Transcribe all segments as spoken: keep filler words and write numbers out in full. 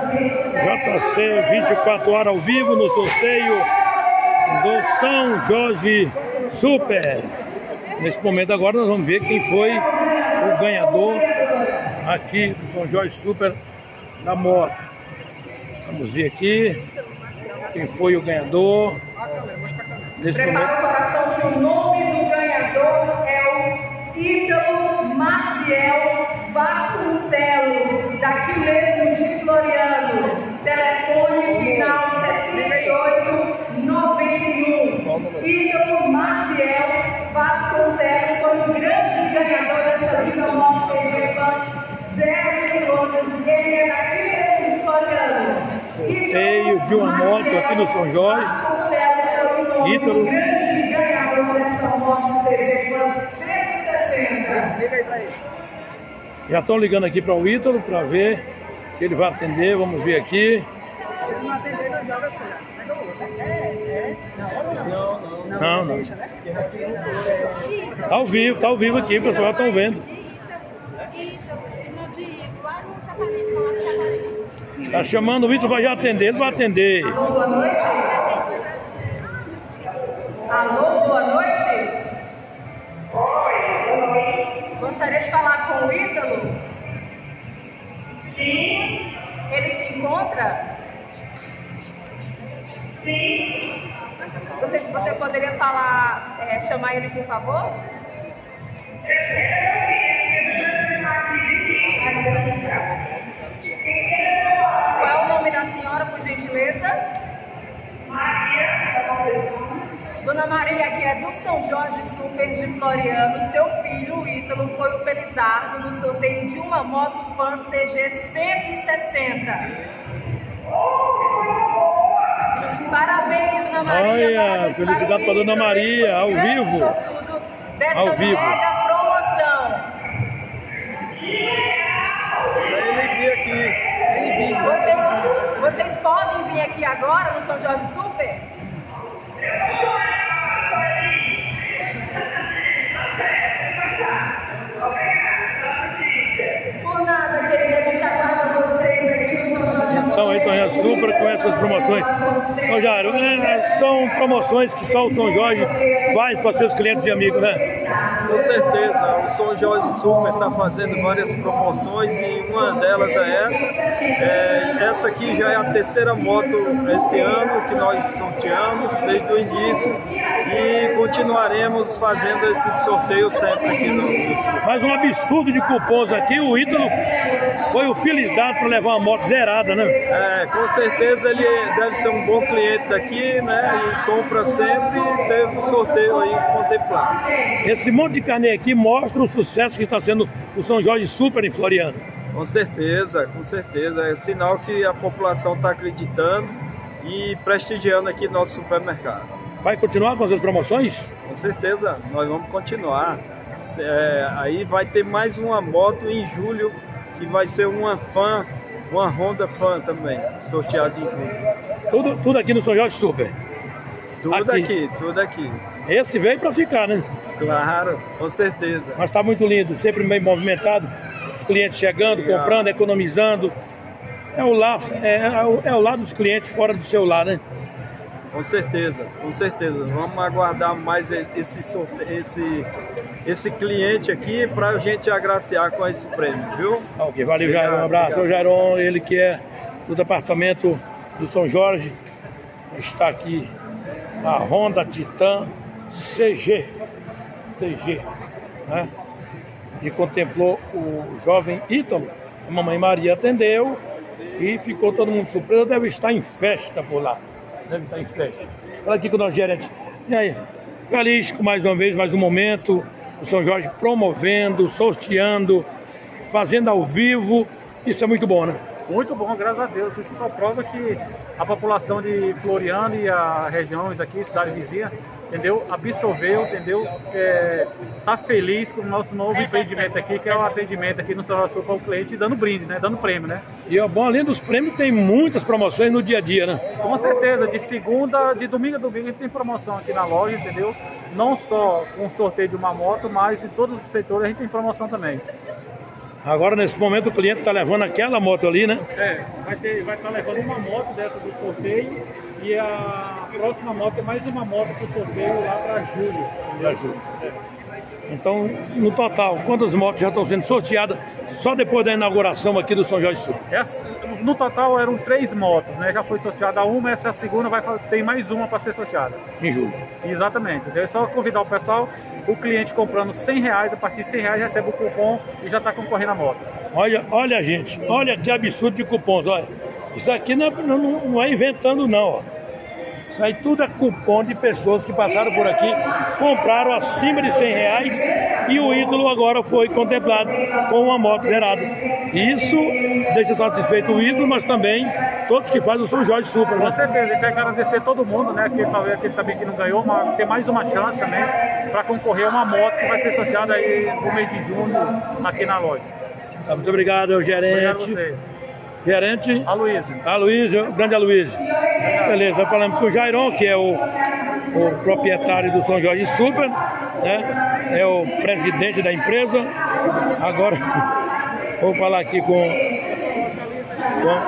J C vinte e quatro horas ao vivo no sorteio do São Jorge Super. Nesse momento agora nós vamos ver quem foi o ganhador aqui do São Jorge Super da moto. Vamos ver aqui quem foi o ganhador. Nesse Prepara momento. o coração que o nome do ganhador é o Ítalo Maciel Vasconcelos, daqui mesmo de Floriano. Telefone final setenta e oito noventa e um. Ítalo Maciel Vasconcelos foi o grande ganhador dessa vida moto C G Pan zero quilômetros e ele é daqui mesmo de Floriano. Sorteio de uma moto aqui no São Jorge. Ítalo. Grande ganhador dessa moto C G Pan cento e sessenta. Liga aí pra ele. Já estão ligando aqui para o Ítalo para ver se ele vai atender. Vamos ver aqui. Se ele não atender, não joga assim. Não, não. Não, não. Tá ao vivo, tá ao vivo aqui, o pessoal já estão vendo. Tá chamando o Ítalo, vai já atender, ele vai atender. Alô, boa noite. Alô, boa noite. Gostaria de falar com o Ítalo? Sim. Ele se encontra? Sim. Você, você poderia falar, é, chamar ele, por favor? Qual é o nome da senhora, por gentileza? Dona Maria, que é do São Jorge Super de Floriano, seu filho, o Ítalo, foi o felizardo no sorteio de uma moto Pan C G cento e sessenta. Parabéns, Dona Maria. Olha, felicidade para Dona Maria, ao vivo. Dessa Ao vivo. mega promoção. Ele vir aqui. Vocês, vocês podem vir aqui agora no São Jorge Super? Por nada, querida, a gente aguarda vocês aqui no São Jorge São aí, São Jorge Super com essas promoções. Ô Jairo, é, são promoções que só o São Jorge faz para seus clientes e amigos, né? Com certeza, o São Jorge Super está fazendo várias promoções e uma delas é essa. É, essa aqui já é a terceira moto esse ano que nós sorteamos desde o início e continuaremos fazendo esse sorteio sempre aqui no Super. Mais um absurdo de cupons aqui, o Ítalo foi o felizado para levar uma moto zerada, né? É, com certeza ele deve ser um bom cliente daqui, né? E compra sempre e teve um sorteio aí contemplado. Esse monte de carnê aqui mostra o sucesso que está sendo o São Jorge Super em Floriano. Com certeza, com certeza. É sinal que a população está acreditando e prestigiando aqui nosso supermercado. Vai continuar com as promoções? Com certeza, nós vamos continuar. É, aí vai ter mais uma moto em julho, que vai ser uma Fan, uma Honda Fan também, sorteada em julho. Tudo, tudo aqui no São Jorge Super. Tudo aqui, aqui tudo aqui. Esse veio para ficar, né? Claro, com certeza. Mas está muito lindo, sempre bem movimentado. Os clientes chegando, Legal. comprando, economizando. É o lar, é, é, o, é o lar dos clientes fora do seu lar, né? Com certeza, com certeza. Vamos aguardar mais esse, sorteio, esse, esse cliente aqui para a gente agraciar com esse prêmio, viu? Ok, valeu, Jairo. Um abraço. O Jairon, ele que é do departamento do São Jorge, está aqui a Honda Titan C G, C G, né? E contemplou o jovem Ítalo. A mamãe Maria atendeu e ficou todo mundo surpreso. Deve estar em festa por lá. Deve estar em festa. Olha aqui com o nosso gerente. E aí? Feliz com mais uma vez, mais um momento. O São Jorge promovendo, sorteando, fazendo ao vivo. Isso é muito bom, né? Muito bom, graças a Deus. Isso só prova que a população de Floriano e as regiões aqui, cidade vizinha, entendeu? Absorveu, entendeu? É, tá feliz com o nosso novo empreendimento aqui, que é o atendimento aqui no São Jorge para o cliente, dando brinde, né? Dando prêmio, né? E é bom, além dos prêmios, tem muitas promoções no dia a dia, né? Com certeza, de segunda, de domingo a domingo, a gente tem promoção aqui na loja, entendeu? Não só com o sorteio de uma moto, mas em todos os setores a gente tem promoção também. Agora, nesse momento, o cliente está levando aquela moto ali, né? É, vai estar vai tá levando uma moto dessa do sorteio e a próxima moto é mais uma moto para o sorteio lá para julho. Para julho. É. Então, no total, quantas motos já estão sendo sorteadas só depois da inauguração aqui do São Jorge Super? Essa, no total eram três motos, né? Já foi sorteada uma, essa é a segunda, vai, tem mais uma para ser sorteada. Em julho. Exatamente. É só convidar o pessoal, o cliente comprando cem reais, a partir de cem reais recebe o cupom e já está concorrendo à moto. Olha, olha, gente, olha que absurdo de cupons, olha. Isso aqui não é, não, não é inventando, não, ó. Isso aí tudo é cupom de pessoas que passaram por aqui, compraram acima de cem reais e o ídolo agora foi contemplado com uma moto zerada. Isso deixa satisfeito o ídolo, mas também todos que fazem o São Jorge Super, né? Com certeza, e quero agradecer todo mundo, né? Que talvez aquele também que não ganhou, mas tem mais uma chance também para concorrer a uma moto que vai ser sorteada aí no mês de junho aqui na loja. Muito obrigado, gerente. Obrigado a você. Gerente? Aloysio. Aloysio, grande Aloysio. Beleza, falamos com o Jairon, que é o, o proprietário do São Jorge Super, né? É o presidente da empresa. Agora, vou falar aqui com... com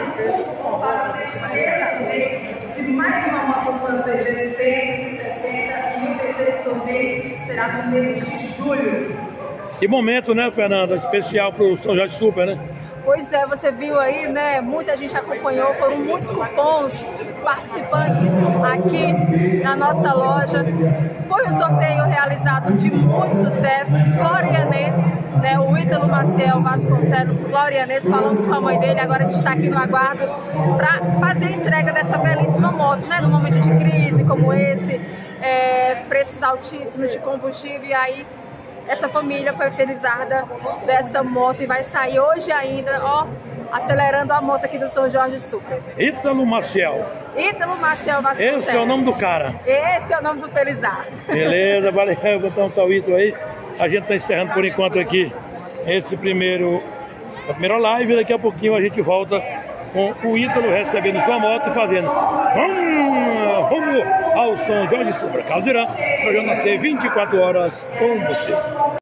mais uma moto francesa cento e sessenta e o terceiro sorteio será no mês de julho. Que momento, né, Fernanda? Especial para o São Jorge Super, né? Pois é, você viu aí, né? Muita gente acompanhou, foram muitos cupons participantes aqui na nossa loja. Foi um sorteio realizado de muito sucesso, florianense, né? O Ítalo Maciel Vasconcelos, florianense, falamos com a mãe dele, agora a gente está aqui no aguardo para fazer a entrega dessa belíssima moto, né? Num momento de crise como esse, é, preços altíssimos de combustível, e aí essa família foi felizarda dessa moto e vai sair hoje ainda, ó, acelerando a moto aqui do São Jorge Super. Ítalo Maciel. Ítalo Maciel Vasconcelos. Esse é o nome do cara. Esse é o nome do felizardo. Beleza, valeu, vou botar um tal Ítalo aí. A gente está encerrando por enquanto aqui esse primeiro, a primeira live. Daqui a pouquinho a gente volta com o Ítalo recebendo sua moto e fazendo hum, rumo ao São Jorge Super. Caldeirão, programa C vinte e quatro horas com você.